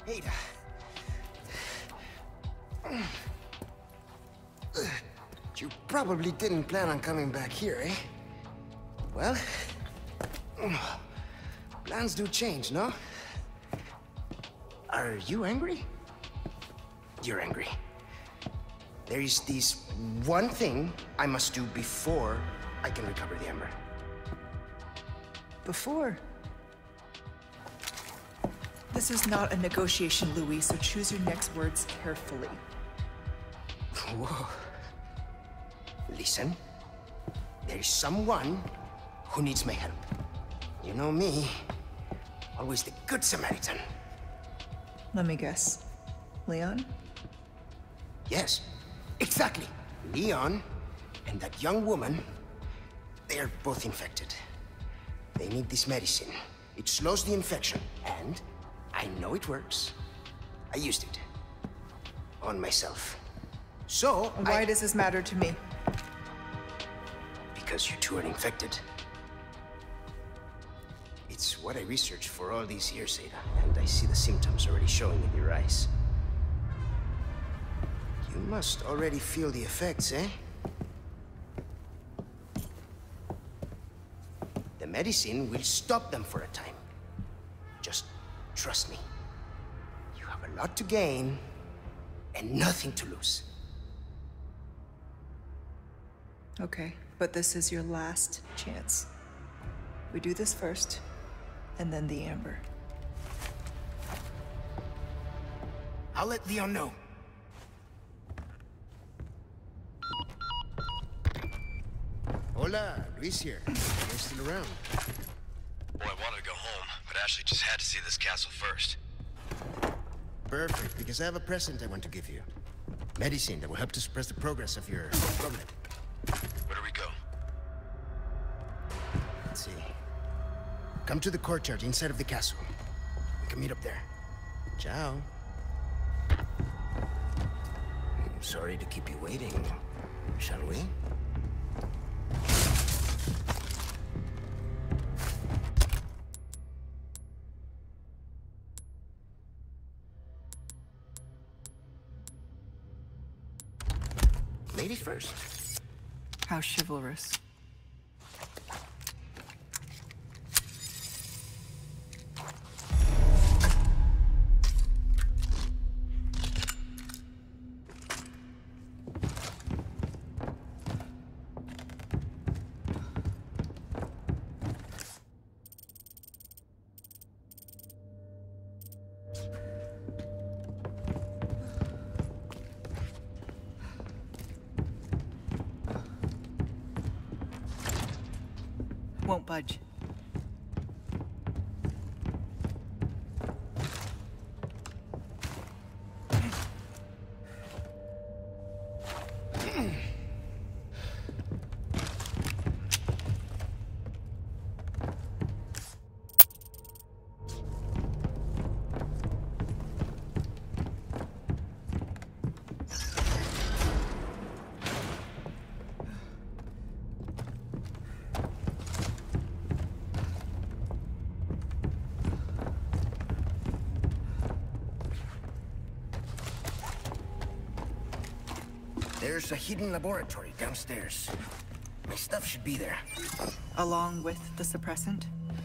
Ada. You probably didn't plan on coming back here, eh? Well, plans do change, no? Are you angry? You're angry. There is this one thing I must do before I can recover the Ember. Before? This is not a negotiation, Louis, so choose your next words carefully. Whoa. Listen, there is someone who needs my help. You know me, always the good Samaritan. Let me guess. Leon? Yes, exactly. Leon and that young woman, they're both infected. They need this medicine. It slows the infection, and I know it works. I used it. On myself. So, why does this matter to me? Because you two are infected. It's what I researched for all these years, Ada, and I see the symptoms already showing in your eyes. You must already feel the effects, eh? The medicine will stop them for a time. Just trust me. You have a lot to gain and nothing to lose. Okay, but this is your last chance. We do this first, and then the Amber. I'll let Leon know. Hola, Luis here. You're still around. Well, I wanted to go home, but Ashley just had to see this castle first. Perfect, because I have a present I want to give you. Medicine that will help to suppress the progress of your problem. Where do we go? Let's see. Come to the courtyard inside of the castle. We can meet up there. Ciao. Sorry to keep you waiting. Shall we? Ladies first. How chivalrous. Won't budge. There's a hidden laboratory downstairs. My stuff should be there. Along with the suppressant?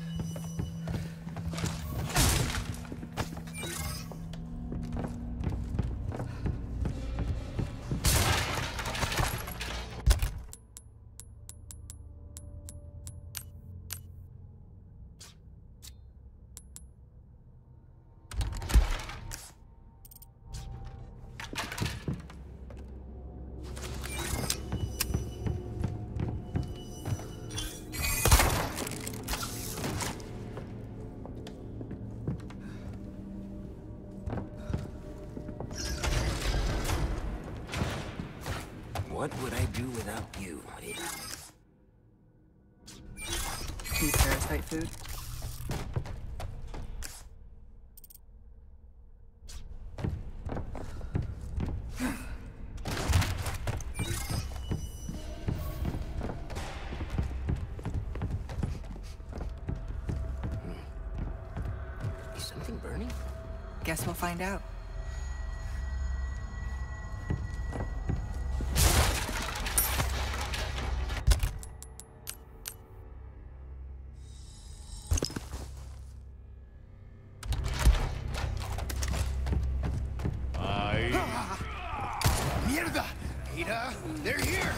What would I do without you, Ada? Eat parasite food? Is something burning? Guess we'll find out. Mierda! Ada, they're here!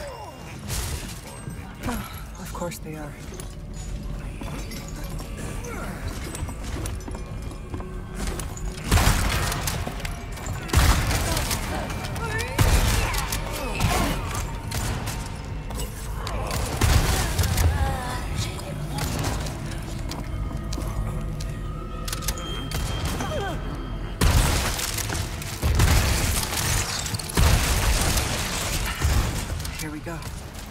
Of course they are. Here we go.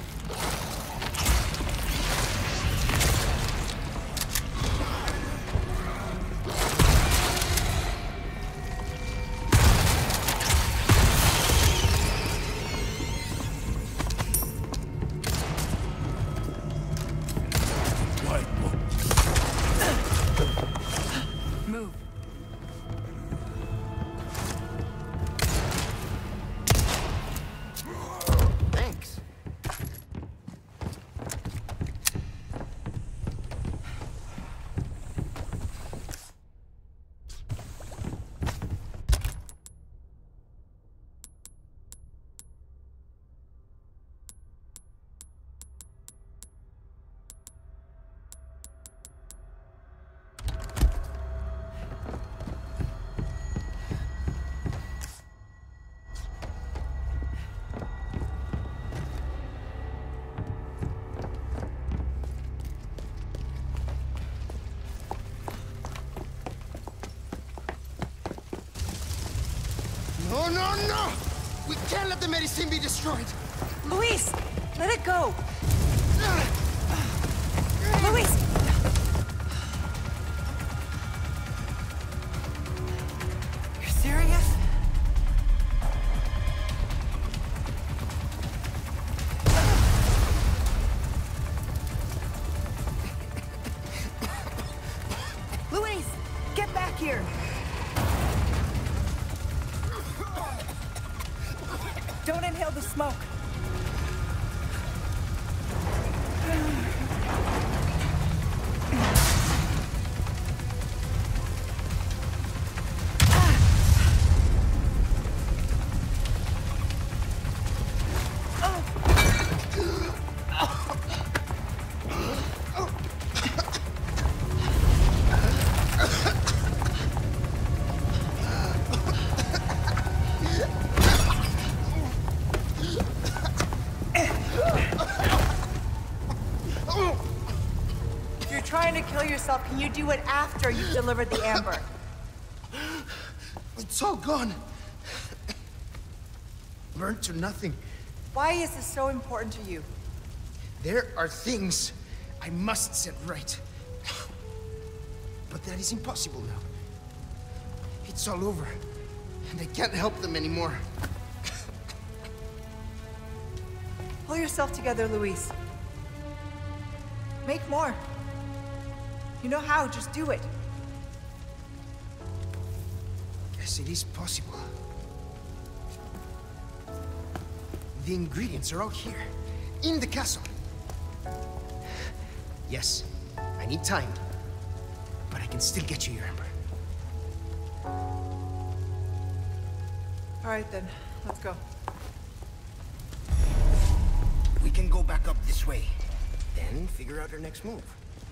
Move. Thanks. No, no, no! We can't let the medicine be destroyed! Luis! Let it go! Luis! You're serious? Luis! Get back here! Don't inhale the smoke. If you're trying to kill yourself, can you do it after you've delivered the amber? It's all gone. Burnt to nothing. Why is this so important to you? There are things I must set right. But that is impossible now. It's all over, and I can't help them anymore. Pull yourself together, Luis. Make more. You know how, just do it. Yes, it is possible. The ingredients are all here, in the castle. Yes, I need time, but I can still get you your amber. All right then, let's go. We can go back up this way, then figure out our next move.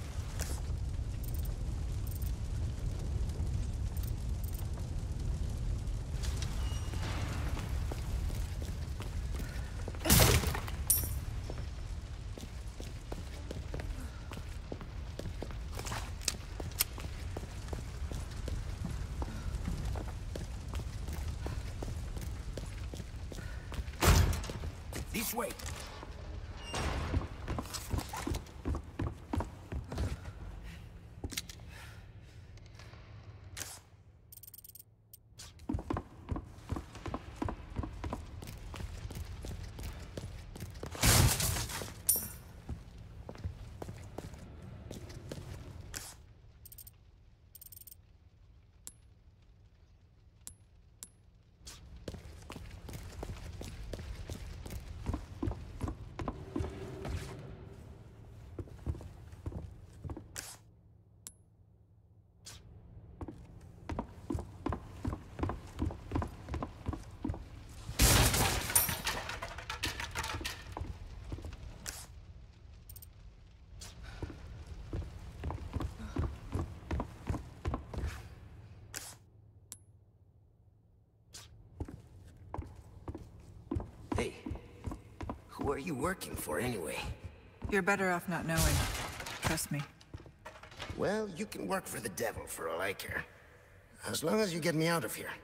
This way. Hey, who are you working for anyway? You're better off not knowing. Trust me. Well, you can work for the devil for all I care. As long as you get me out of here.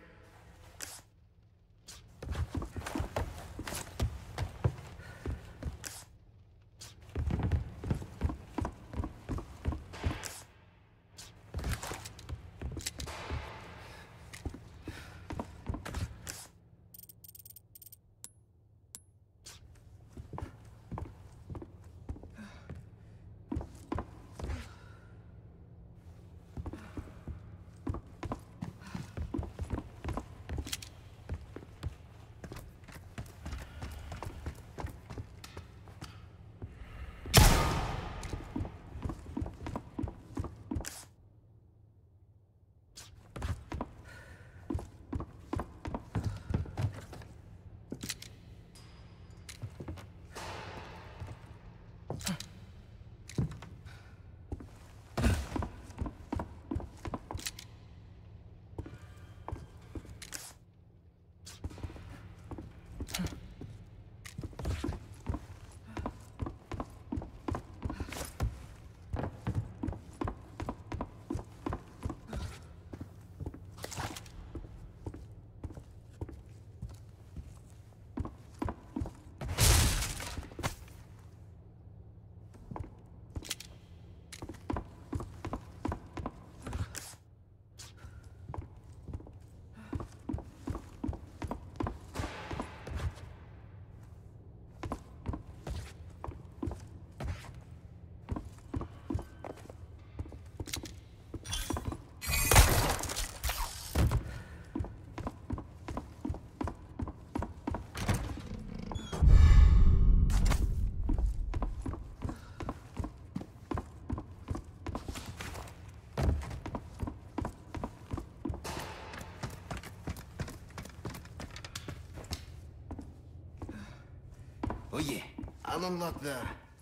Oh yeah, I'll unlock the...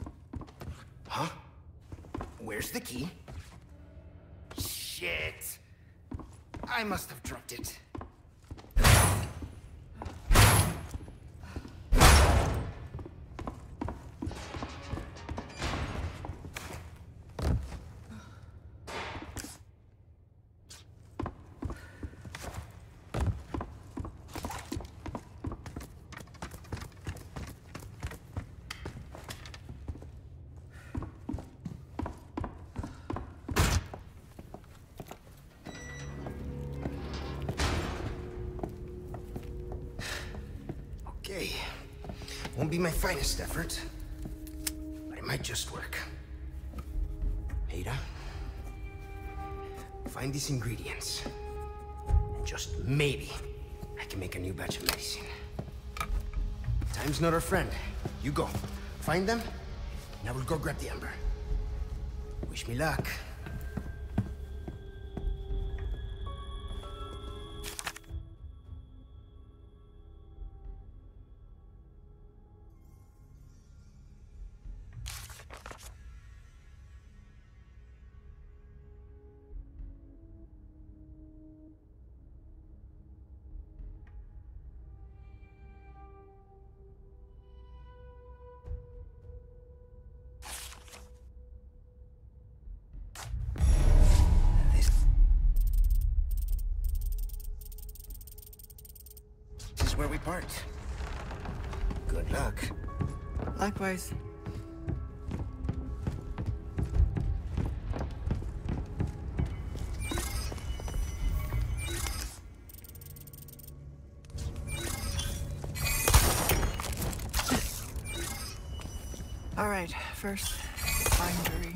Huh? Where's the key? Shit! I must have dropped it. Okay. Won't be my finest effort, but it might just work. Ada, find these ingredients, and just maybe I can make a new batch of medicine. Time's not our friend. You go. Find them, and I will go grab the ember. Wish me luck. Where we part. Good luck. Likewise. All right, first, bindery.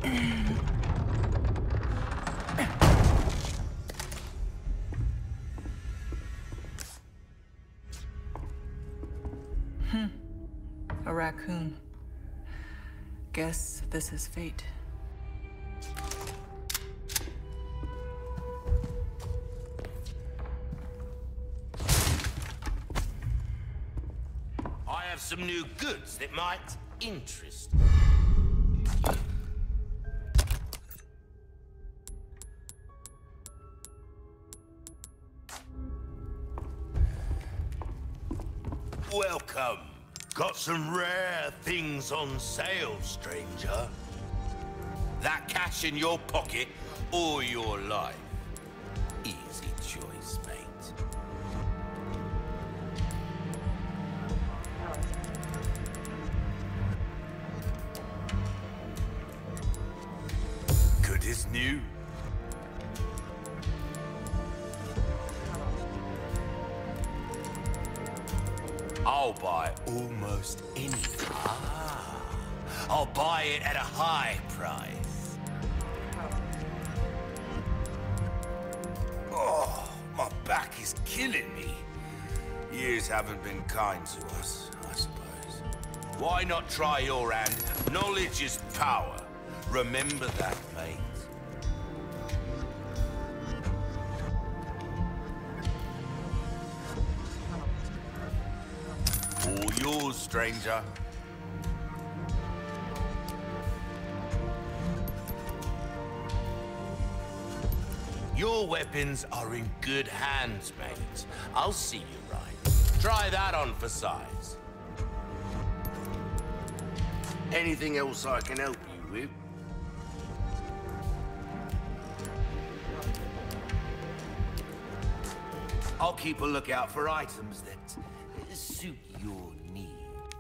A raccoon. Guess this is fate. I have some new goods that might interest. Welcome. Got some rare things on sale, stranger. That cash in your pocket or your life? Easy choice, mate. Good as new. I'll buy almost anything. I'll buy it at a high price. Oh, my back is killing me. Years haven't been kind to us, I suppose. Why not try your hand? Knowledge is power. Remember that, mate. All yours, stranger. Your weapons are in good hands, mate. I'll see you right. Try that on for size. Anything else I can help you with? I'll keep a lookout for items that suit your needs.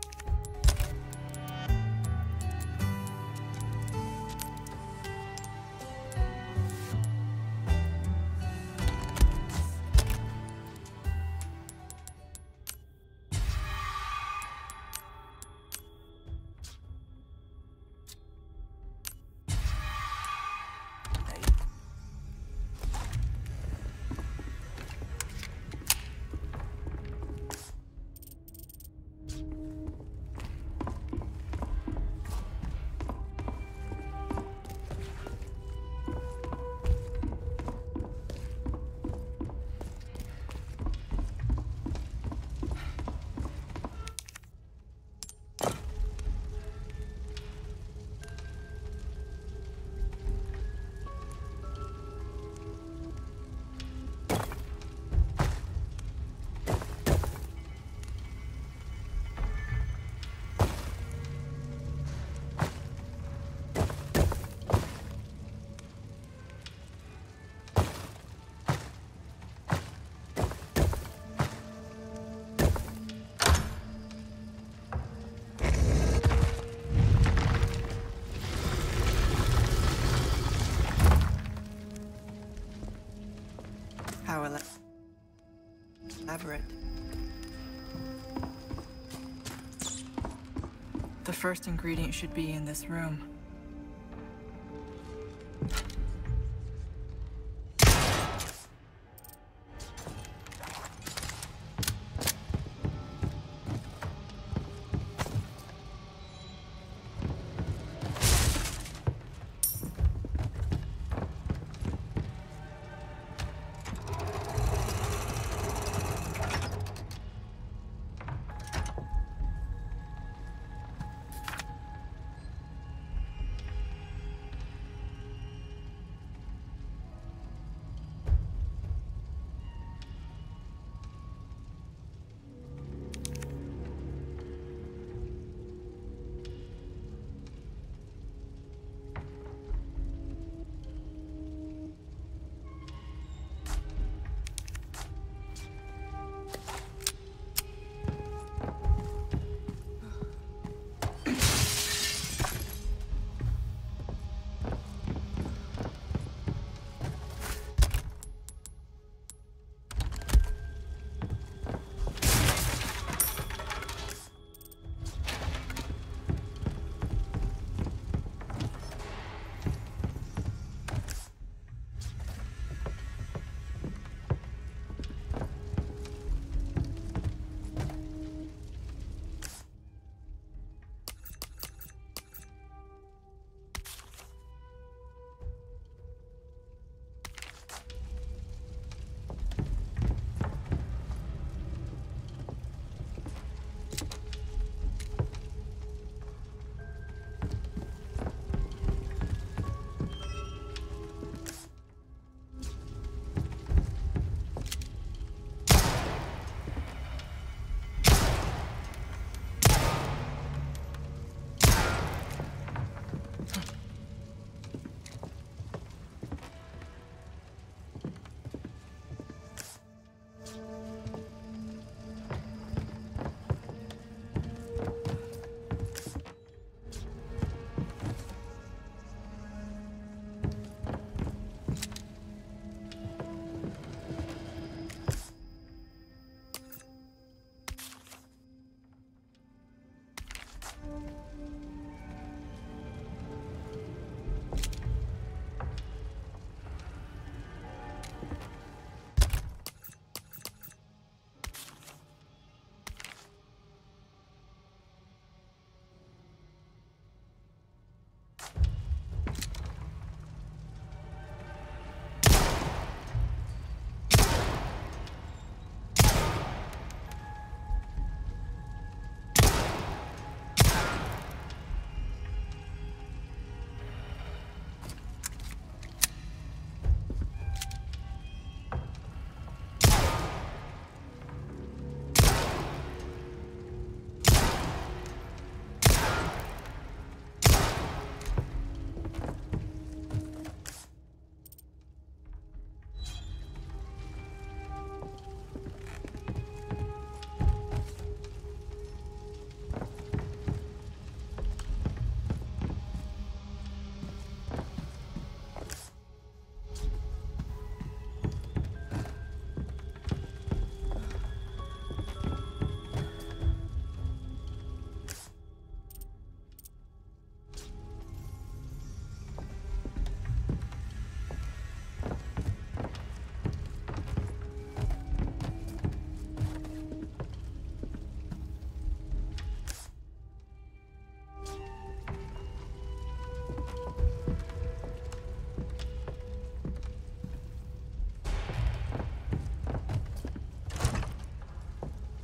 How elaborate. The first ingredient should be in this room.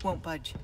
Won't budge.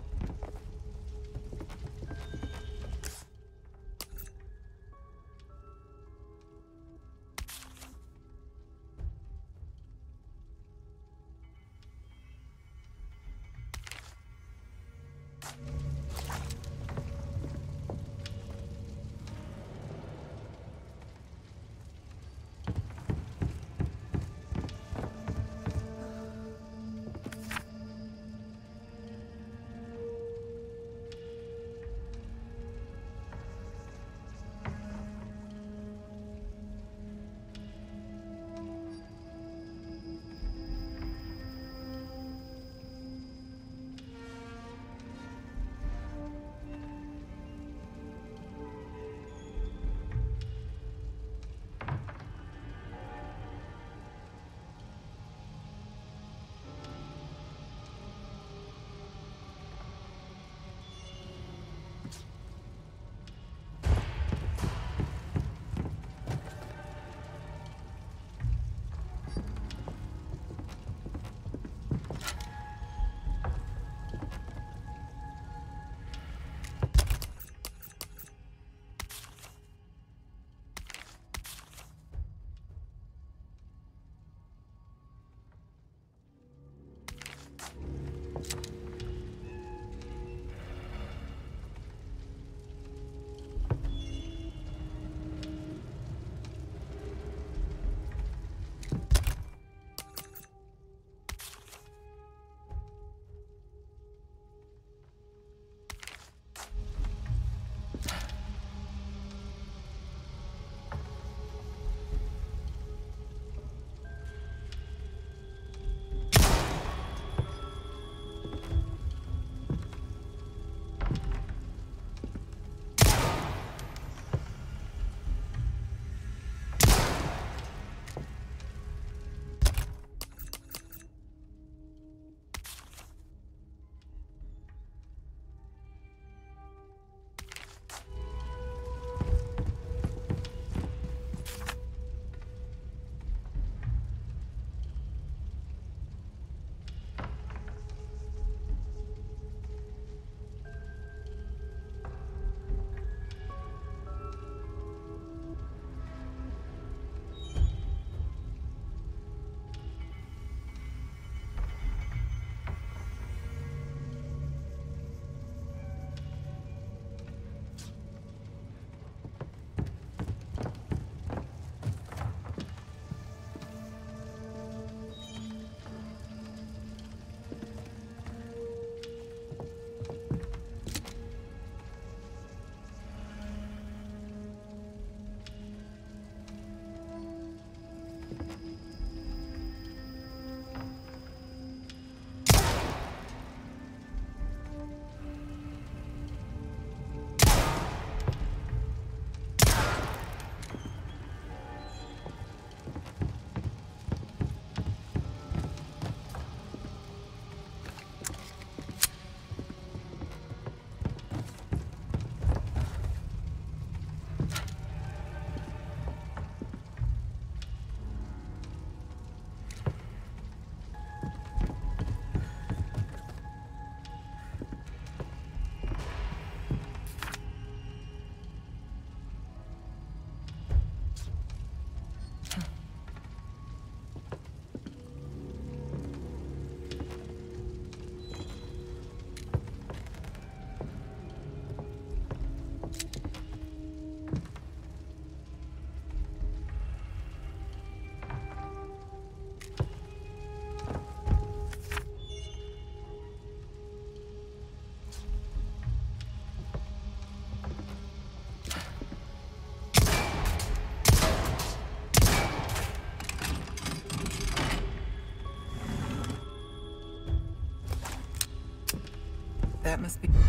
That must be...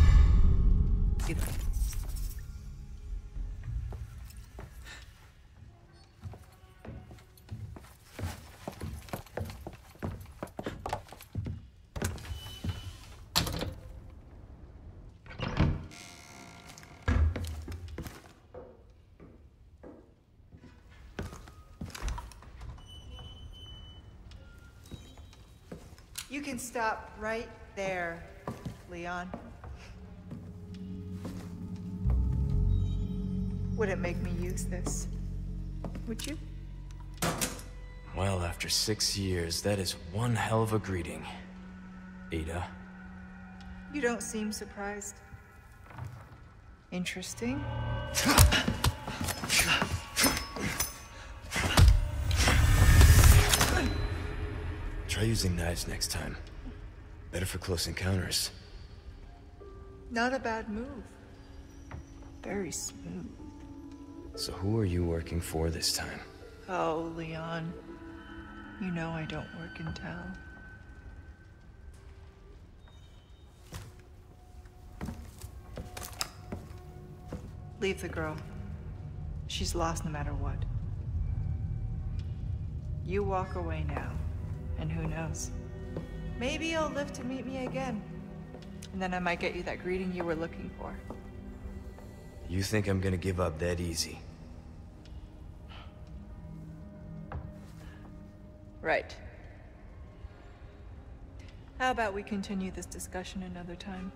You can stop right there. Leon. Wouldn't make me use this, would you? Well, after 6 years, that is one hell of a greeting, Ada. You don't seem surprised. Interesting. Try using knives next time. Better for close encounters. Not a bad move. Very smooth. So who are you working for this time? Oh, Leon. You know I don't work in town. Leave the girl. She's lost no matter what. You walk away now, and who knows? Maybe you'll live to meet me again. And then I might get you that greeting you were looking for. You think I'm gonna give up that easy? Right. How about we continue this discussion another time?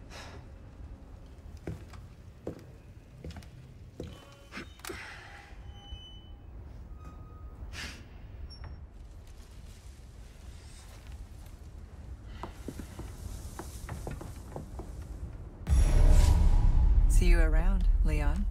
See you around, Leon.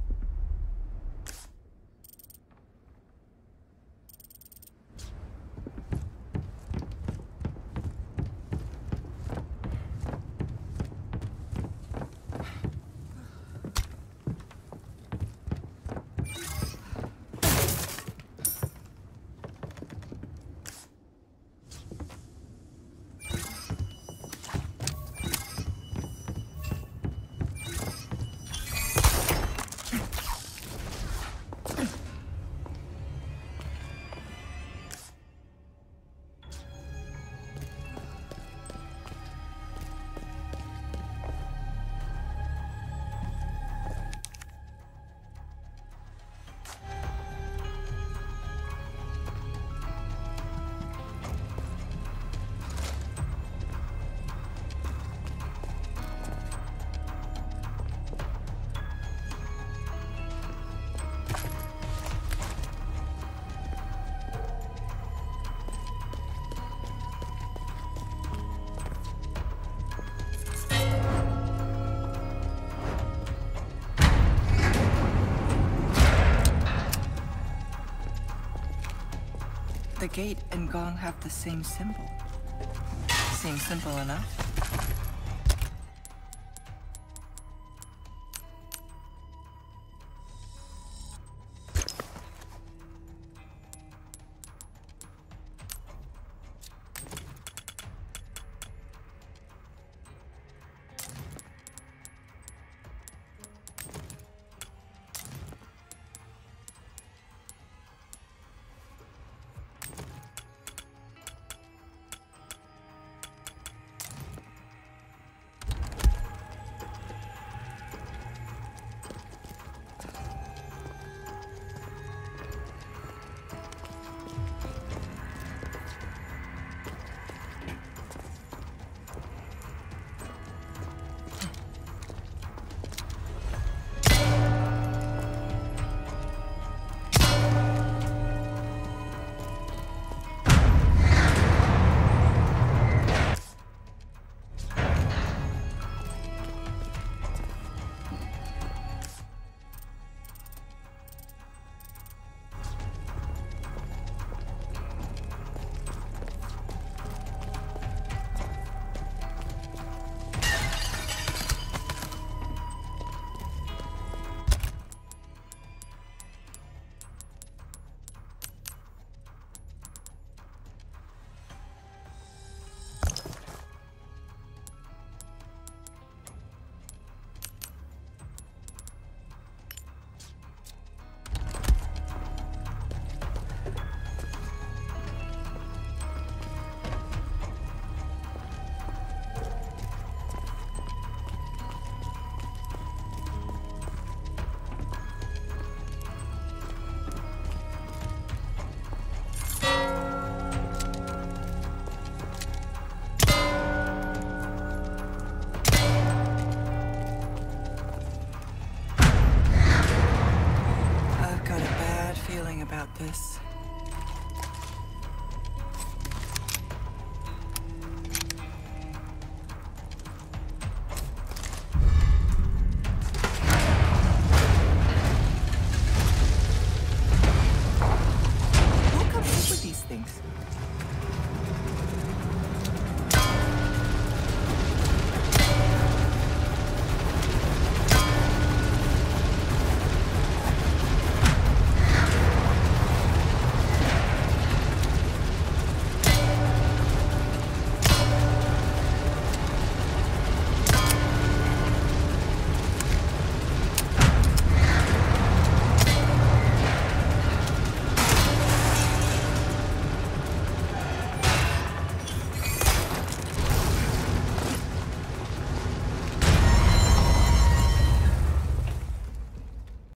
The gate and gong have the same symbol. Seems simple enough. about this.